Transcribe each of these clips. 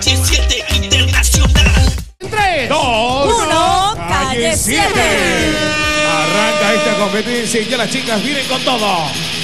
Calle 7 Internacional. 3, 2, 1, Calle 7. Arranca esta competencia y ya las chicas vienen con todo.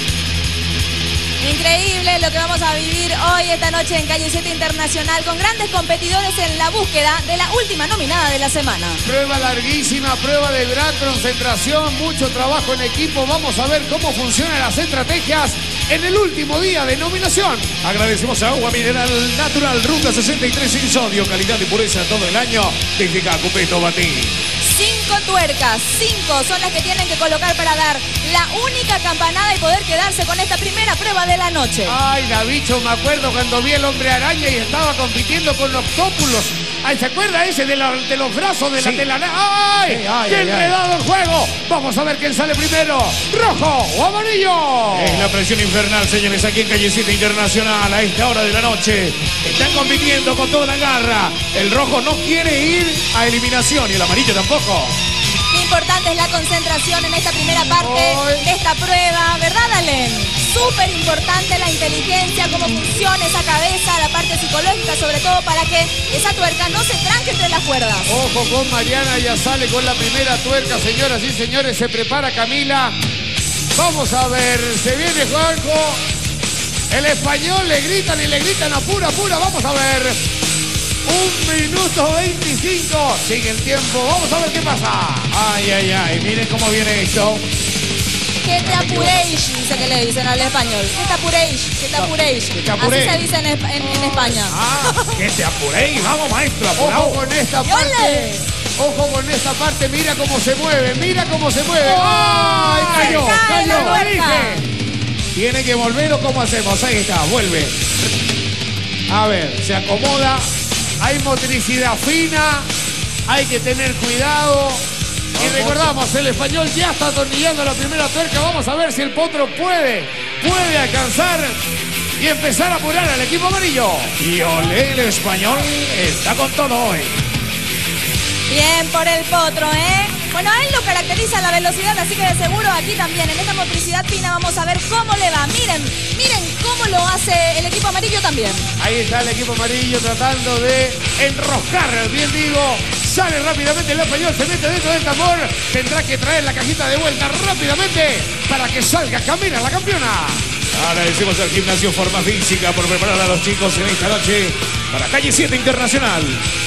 Increíble lo que vamos a vivir hoy, esta noche en Calle 7 Internacional, con grandes competidores en la búsqueda de la última nominada de la semana. Prueba larguísima, prueba de gran concentración, mucho trabajo en equipo. Vamos a ver cómo funcionan las estrategias en el último día de nominación. Agradecemos a Agua Mineral Natural Ruta 63 sin sodio, calidad y pureza todo el año. Desde Cacupeto Batí. 5 tuercas, 5 son las que tienen que colocar para dar la única campanada y poder quedarse con esta primera prueba de la noche. Ay, Davicho, me acuerdo cuando vi el hombre araña y estaba compitiendo con octópulos. Ay, ¿se acuerda ese de los brazos de la telaraña? ¡Ay! ¡Qué enredado el juego! Vamos a ver quién sale primero. ¿Rojo o amarillo? Es la presión infernal, señores, aquí en Calle 7 Internacional a esta hora de la noche. Están compitiendo con toda la garra. El rojo no quiere ir a eliminación y el amarillo tampoco. Qué importante es la concentración en esta primera parte de esta prueba, ¿verdad, Allen? Súper importante la inteligencia, cómo funciona esa cabeza, la parte psicológica, sobre todo para que esa tuerca no se tranque entre las cuerdas. Ojo con Mariana, ya sale con la primera tuerca, señoras y señores, se prepara Camila. Vamos a ver, se viene Juanjo. El español le gritan y le gritan apura, apura, vamos a ver. 1 minuto 25, sigue el tiempo, vamos a ver qué pasa. Ay, ay, ay, miren cómo viene esto. Que te apuréis, dice que le dicen al español. Que te apuréis, que te apuréis. Que te apuréis. Así se dice en España. Que te apuréis, vamos maestro, apurado. Ojo con esta parte. Ojo con esta parte, mira cómo se mueve, mira cómo se mueve. ¡Ay, cayó, cae la cayó! tuerca. ¿Tiene que volver o cómo hacemos? Ahí está, vuelve. A ver, se acomoda. Hay motricidad fina, hay que tener cuidado. Y recordamos, el español ya está atornillando la primera tuerca. Vamos a ver si el potro puede alcanzar y empezar a apurar al equipo amarillo. Y olé, el español está con todo hoy. Bien por el potro, ¿eh? Bueno, a él lo caracteriza la velocidad, así que de seguro aquí también, en esta motricidad fina, vamos a ver cómo le va. Miren cómo lo hace el equipo amarillo también. Ahí está el equipo amarillo tratando de enroscar, bien digo. Sale rápidamente el español, se mete dentro del tambor. Tendrá que traer la cajita de vuelta rápidamente para que salga Camila, la campeona. Agradecemos al Gimnasio Forma Física por preparar a los chicos en esta noche para Calle 7 Internacional.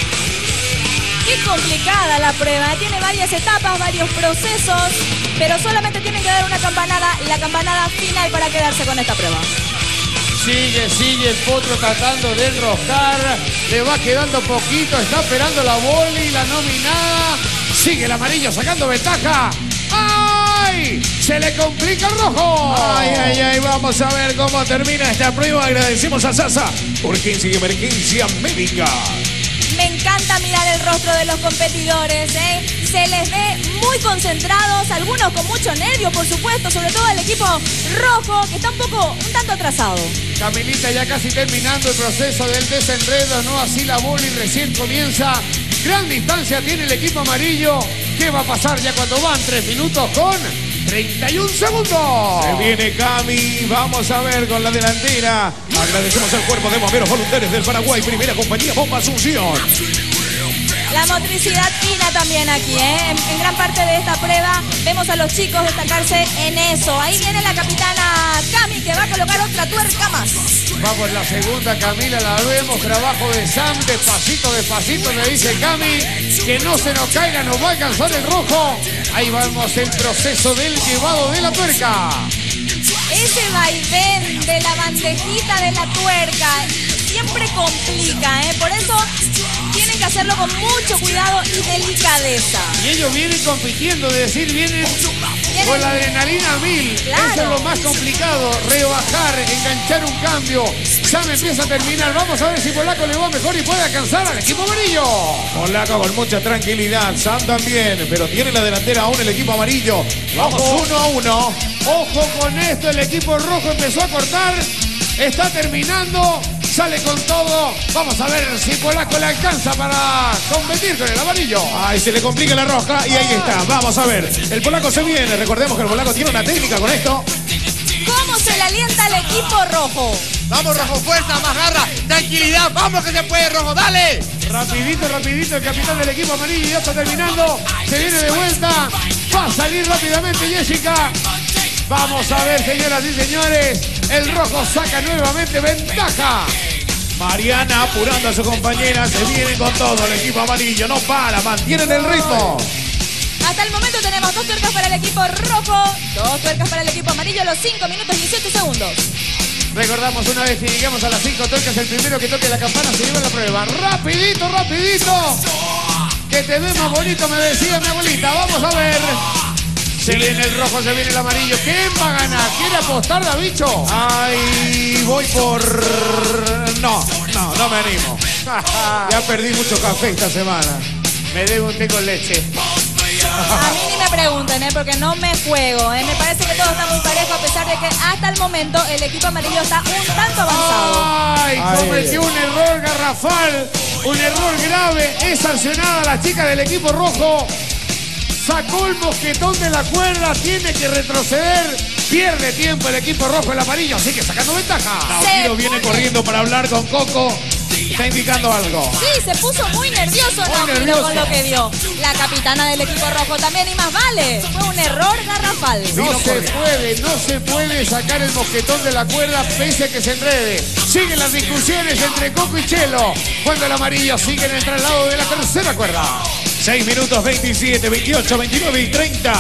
Qué complicada la prueba, tiene varias etapas, varios procesos, pero solamente tienen que dar una campanada, la campanada final para quedarse con esta prueba. Sigue el potro tratando de enroscar. Le va quedando poquito, está esperando la boli, la nominada. Sigue el amarillo sacando ventaja. ¡Ay! Se le complica el rojo. Ay, ay, ay, vamos a ver cómo termina esta prueba. Agradecemos a Sasa, Urgencia y Emergencia Médica. Me encanta mirar el rostro de los competidores, ¿eh? Se les ve muy concentrados, algunos con mucho nervio, por supuesto, sobre todo el equipo rojo, que está un tanto atrasado. Camilita ya casi terminando el proceso del desenredo, no así la boli recién comienza. Gran distancia tiene el equipo amarillo. ¿Qué va a pasar ya cuando van 3 minutos con 31 segundos? Se viene Cami, vamos a ver con la delantera. Agradecemos al Cuerpo de Bomberos Voluntarios del Paraguay, primera compañía Bomba Asunción. La motricidad fina también aquí, ¿eh? En gran parte de esta prueba vemos a los chicos destacarse en eso. Ahí viene la capitana Cami, que va a colocar otra tuerca más. Vamos, la segunda, Camila, la vemos, trabajo de Sam, despacito, despacito, me dice Cami, que no se nos caiga, nos va a alcanzar el rojo. Ahí vamos el proceso del llevado de la tuerca. Ese vaivén de la bandejita de la tuerca siempre complica, ¿eh? Por eso tienen que hacerlo con mucho cuidado y delicadeza. Y ellos vienen compitiendo, es decir, vienen con la adrenalina a 1000. Claro. Eso es lo más complicado, rebajar, enganchar un cambio. Sam empieza a terminar, vamos a ver si Polaco le va mejor y puede alcanzar al equipo amarillo. Polaco con mucha tranquilidad, Sam también, pero tiene la delantera aún el equipo amarillo. Vamos 1-1. Ojo con esto, el equipo rojo empezó a cortar, está terminando. Sale con todo. Vamos a ver si Polaco le alcanza para competir con el amarillo. Ay, se le complica la rosca y ahí está. Vamos a ver. El Polaco se viene. Recordemos que el Polaco tiene una técnica con esto. ¿Cómo se le alienta al equipo rojo? Vamos, Rojo, fuerza, más garra, tranquilidad. Vamos que se puede, Rojo, dale. Rapidito, rapidito, el capitán del equipo amarillo ya está terminando. Se viene de vuelta. Va a salir rápidamente Jessica. Vamos a ver, señoras y señores. El rojo saca nuevamente ventaja. Mariana apurando a su compañera. Se vienen con todo. El equipo amarillo no para. Mantienen el ritmo. Hasta el momento tenemos 2 tuercas para el equipo rojo, 2 tuercas para el equipo amarillo, los 5 minutos y 17 segundos. Recordamos una vez que llegamos a las 5 tuercas, el primero que toque la campana se lleva la prueba. Rapidito, rapidito. Que te ve más bonito, me decía mi abuelita. Vamos a ver. Se viene el rojo, se viene el amarillo. ¿Quién va a ganar? ¿Quiere apostar, Davicho? Ay, voy por... No me animo. Ya perdí mucho café esta semana. Me debe un té con leche. A mí ni me pregunten, porque no me juego. Me parece que todo está muy parejo, a pesar de que hasta el momento el equipo amarillo está un tanto avanzado. Ay, cometió un error garrafal, un error grave. Es sancionada la chica del equipo rojo. Sacó el mosquetón de la cuerda, tiene que retroceder. Pierde tiempo el equipo rojo, el amarillo sigue sacando ventaja. Nautilo viene corriendo para hablar con Coco. Está indicando algo. Sí, se puso muy nervioso Nautilo con lo que dio. La capitana del equipo rojo también, y más vale. Fue un error garrafal. No se puede sacar el mosquetón de la cuerda pese a que se enrede. Siguen las discusiones entre Coco y Chelo. Cuando el amarillo sigue en el traslado de la tercera cuerda. 6 minutos 27, 28, 29 y 30.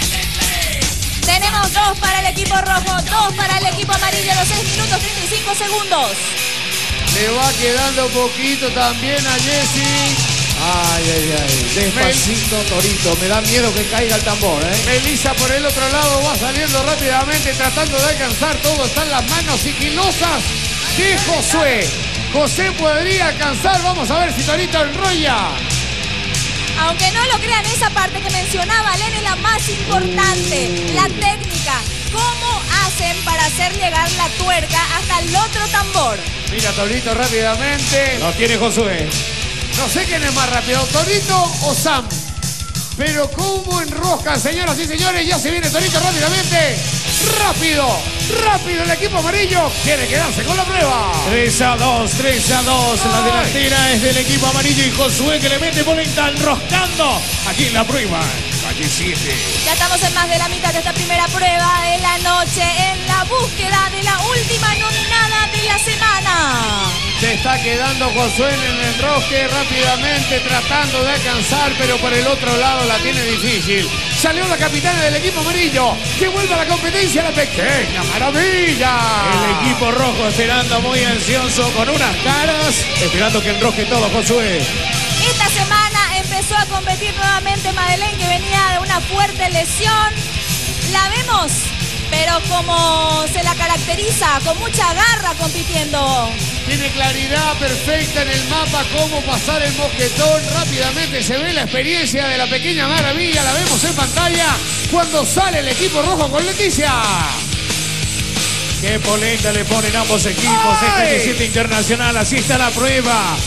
Tenemos 2 para el equipo rojo, 2 para el equipo amarillo, los 6 minutos 35 segundos. Le va quedando poquito también a Jessy. Ay. Despacito, Torito. Me da miedo que caiga el tambor, Melissa por el otro lado va saliendo rápidamente, tratando de alcanzar. Todo está en las manos sigilosas de Josué. José podría alcanzar. Vamos a ver si Torito enrolla. Aunque no lo crean, esa parte que mencionaba Len es la más importante. La técnica. ¿Cómo hacen para hacer llegar la tuerca hasta el otro tambor? Mira, Torito rápidamente. Lo tiene Josué. No sé quién es más rápido, Torito o Sam. Pero cómo enroscan, señoras y señores. Ya se viene Torito rápidamente. Rápido el equipo amarillo quiere quedarse con la prueba. 3-2. La delantera es del equipo amarillo y Josué que le mete boleta enroscando aquí en la prueba. Calle 7. Ya estamos en más de la mitad de esta primera prueba de la noche, en la búsqueda de la última nominada de la semana. Se está quedando Josué en el enrosque rápidamente, tratando de alcanzar, pero por el otro lado la tiene difícil. Salió la capitana del equipo amarillo, que vuelve a la competencia, la pequeña maravilla. El equipo rojo esperando muy ansioso con unas caras, esperando que enrosque todo Josué. Esta semana empezó a competir nuevamente Madeleine, que venía de una fuerte lesión. La vemos, pero como se la caracteriza, con mucha garra compitiendo. Tiene claridad perfecta en el mapa cómo pasar el mosquetón. Rápidamente se ve la experiencia de la pequeña maravilla. La vemos en pantalla cuando sale el equipo rojo con Leticia. Qué polenta le ponen ambos equipos. Calle 7 Internacional, así está la prueba.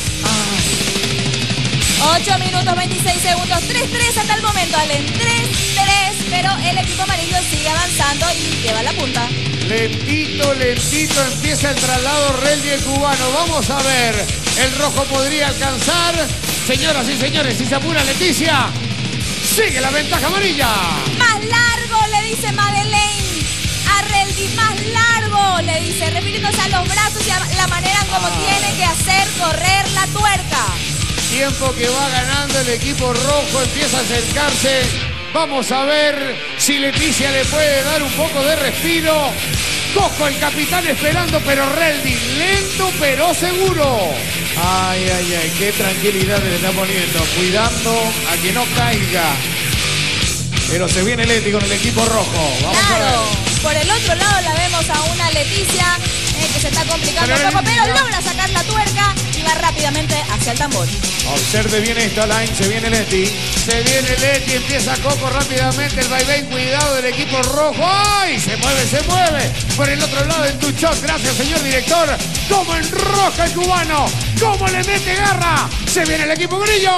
8 minutos 26 segundos, 3-3 hasta el momento, Allen. 3-3, pero el equipo amarillo sigue avanzando y lleva la punta. Lentito empieza el traslado Reldi el cubano. Vamos a ver, el rojo podría alcanzar. Señoras y señores, si se apura Leticia, sigue la ventaja amarilla. Más largo, le dice Madeleine a Reldi, más largo, le dice, refiriéndose a los brazos y a la manera en cómo tiene que hacer correr la tuerca. Tiempo que va ganando el equipo rojo, empieza a acercarse. Vamos a ver si Leticia le puede dar un poco de respiro. Coco, el capitán, esperando, pero Reldi, lento pero seguro. Ay, qué tranquilidad le está poniendo, cuidando a que no caiga. Pero se viene Leti con el equipo rojo. Vamos a ver. Por el otro lado la vemos a una Leticia que se está complicando un poco, pero logra sacar la tuerca y va rápidamente hacia el tambor. Observe bien esta line, se viene Leti. Se viene Leti, empieza Coco rápidamente el vaivén, cuidado del equipo rojo. ¡Ay! Se mueve. Por el otro lado en tu shot, gracias señor director. Cómo enroja el cubano, cómo le mete garra. Se viene el equipo amarillo.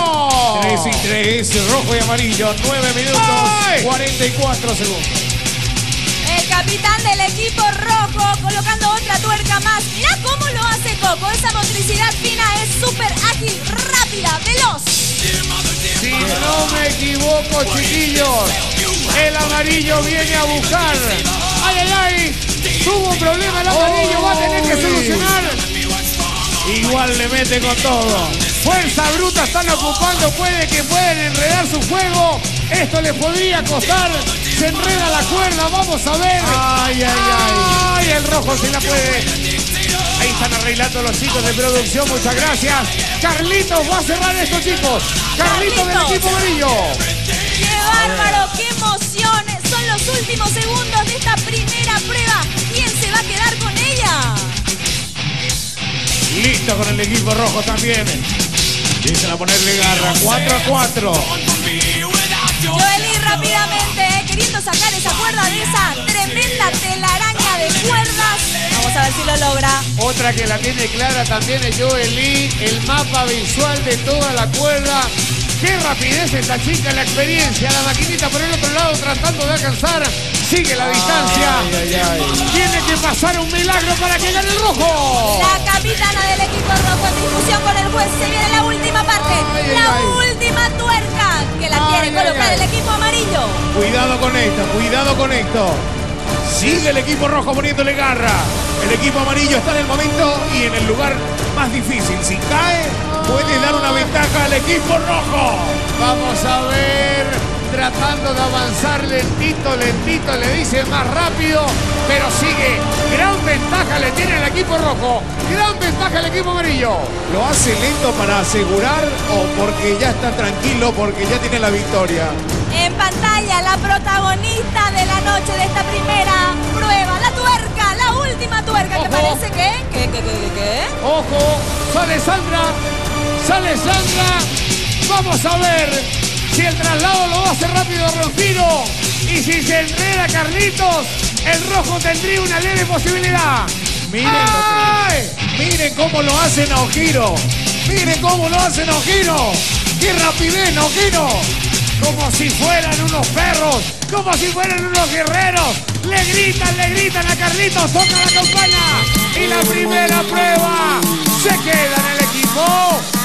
3-3, rojo y amarillo, 9 minutos, 44 segundos. El capitán del equipo rojo colocando otra tuerca más. Mirá cómo lo hace Coco. Esa motricidad fina es súper ágil, rápida, veloz. Si no me equivoco, chiquillos, el amarillo viene a buscar. ¡Ay, ay, ay! Tuvo un problema el amarillo, va a tener que solucionar. Igual le mete con todo. Fuerza bruta están ocupando, pueden enredar su juego. Esto les podría costar. Se enreda la cuerda, vamos a ver. Ay, ay, ay. Ay, el rojo se la puede. Ahí están arreglando los chicos de producción, muchas gracias. Carlitos va a cerrar esto, chicos. Carlitos del equipo amarillo. ¡Qué bárbaro! ¡Qué emociones! Son los últimos segundos de esta primera prueba. ¿Quién se va a quedar con ella? Listo con el equipo rojo también. Empiezan a ponerle garra. 4-4. Joely rápidamente, queriendo sacar esa cuerda de esa tremenda telaraña de cuerdas. Vamos a ver si lo logra. Otra que la tiene clara también es Joely. El mapa visual de toda la cuerda. Qué rapidez esta chica, la experiencia. La maquinita por el otro lado tratando de alcanzar. Sigue la distancia. Ay, ay, ay. Tiene que pasar un milagro para que gane el rojo. La capitana del equipo rojo en discusión con el juez. Se viene la última parte. Ay, la ay. última tuerca que la quiere Ay, colocar ay, ay. el equipo amarillo. Cuidado con esto, cuidado con esto. Sigue el equipo rojo poniéndole garra. El equipo amarillo está en el momento y en el lugar más difícil. Si cae, puede dar una ventaja al equipo rojo. Vamos a ver. Tratando de avanzar lentito, lentito. Le dice más rápido. Pero sigue. Gran ventaja le tiene el equipo rojo. Gran ventaja el equipo amarillo. ¿Lo hace lento para asegurar o porque ya está tranquilo, porque ya tiene la victoria? En pantalla, la protagonista de la noche de esta primera prueba. La tuerca, la última tuerca. Ojo. Que parece que... ¿Qué? Ojo. Sale Sandra. Sale Sandra. Vamos a ver si el traslado lo hace rápido Rufino. Y si se enreda Carlitos, el rojo tendría una leve posibilidad. Miren, ¡Ay! miren cómo lo hacen a Ojiro. Miren cómo lo hacen a Ojiro. ¡Qué rapidez, Ojiro! Como si fueran unos perros, como si fueran unos guerreros. Le gritan a Carlitos, toca la campana. Y la primera prueba se queda en el equipo